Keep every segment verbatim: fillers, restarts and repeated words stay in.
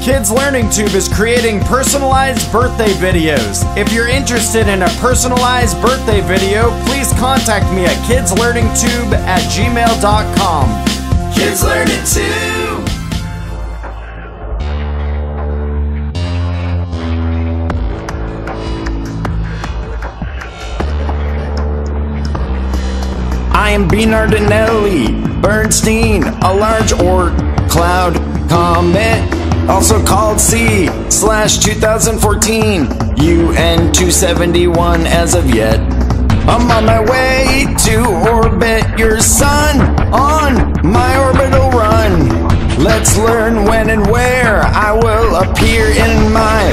Kids Learning Tube is creating personalized birthday videos. If you're interested in a personalized birthday video, please contact me at kidslearningtube at gmail dot com. Kids Learning Tube. I am B. Nardinelli Bernstein, a large Oort cloud comet, also called C slash two thousand fourteen U N two seventy-one as of yet. I'm on my way to orbit your sun on my orbital run. Let's learn when and where I will appear in my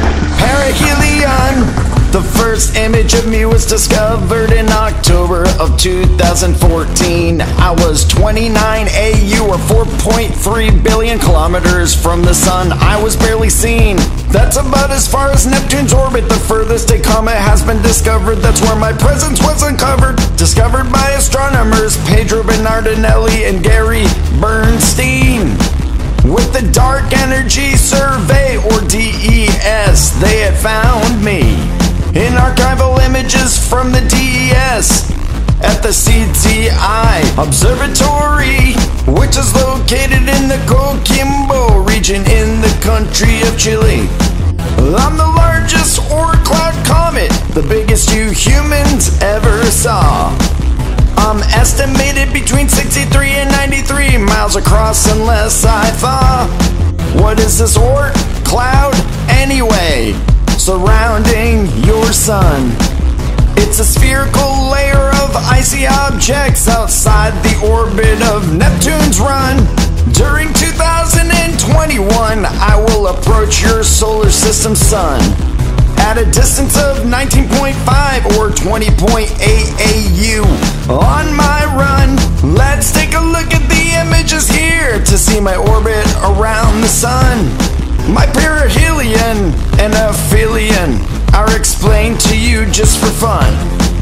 perihelion. The first image of me was discovered in October of two thousand fourteen. I was twenty-nine A U or four point three billion kilometers from the sun. I was barely seen. That's about as far as Neptune's orbit. The furthest a comet has been discovered. That's where my presence was uncovered. Discovered by astronomers Pedro Bernardinelli and Gary Bernstein. With the Dark Energy Survey, or D E S, they had found me in archival images from the D E S at the C T I Observatory, which is located in the Coquimbo region in the country of Chile. I'm the largest Oort cloud comet, the biggest you humans ever saw. I'm estimated between sixty-three and ninety-three miles across unless I thaw. What is this Oort cloud anyway, surrounding your sun? It's a spherical layer of icy objects outside the orbit of Neptune's run. During two thousand twenty-one, I will approach your solar system sun at a distance of nineteen point five or twenty point eight A U on my run. Let's take a look at the images here to see my orbit around the sun. My perihelion and aphelion are explained to you just for fun.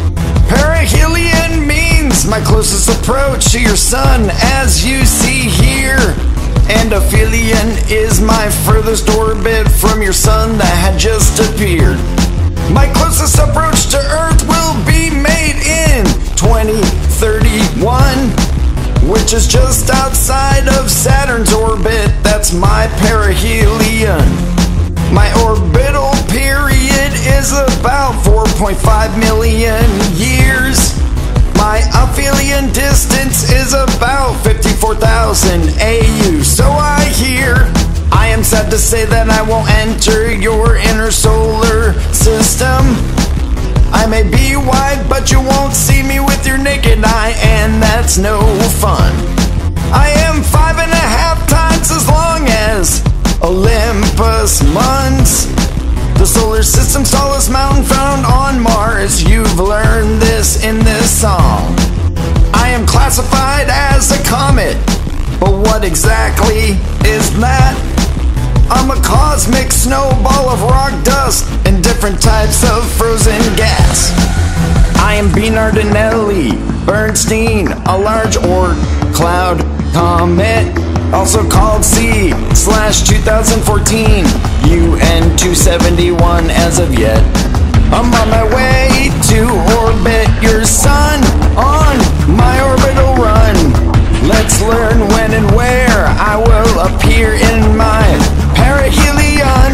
Perihelion means my closest approach to your sun, as you see here. And aphelion is my furthest orbit from your sun that had just appeared. My closest approach to Earth will be made in twenty thirty-one, which is just outside of Saturn's orbit. That's my perihelion. My orbital period is about four point five million years. My aphelion distance is about fifty-four thousand A U. So I hear. I am sad to say that I won't enter your inner solar system. I may be wide, but you won't see me with your naked eye, and that's no fun. I am five and a half times as long as Olympus Mons, the solar system's tallest mountain found on Mars. You've learned this in this song. I am classified as a comet, but what exactly is that? I'm a cosmic snowball of rock dust and different types of frozen gas. I am B. Nardinelli Bernstein, a large Oort cloud comet, also called C slash two thousand fourteen U N two seventy-one as of yet. I'm on my way to orbit your sun on my orbital run. Let's learn when and where I will appear in my perihelion.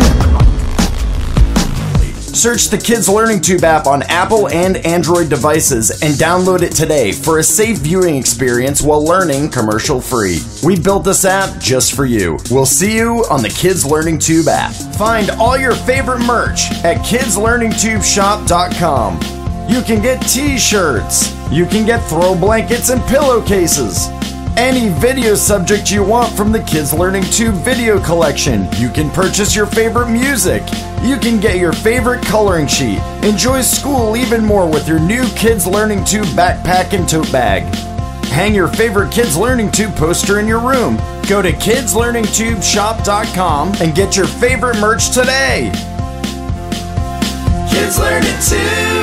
Search the Kids Learning Tube app on Apple and Android devices and download it today for a safe viewing experience while learning commercial free. We built this app just for you. We'll see you on the Kids Learning Tube app. Find all your favorite merch at kids learning tube shop dot com. You can get t-shirts. You can get throw blankets and pillowcases. Any video subject you want from the Kids Learning Tube video collection. You can purchase your favorite music. You can get your favorite coloring sheet. Enjoy school even more with your new Kids Learning Tube backpack and tote bag. Hang your favorite Kids Learning Tube poster in your room. Go to kids learning tube shop dot com and get your favorite merch today. Kids Learning Tube.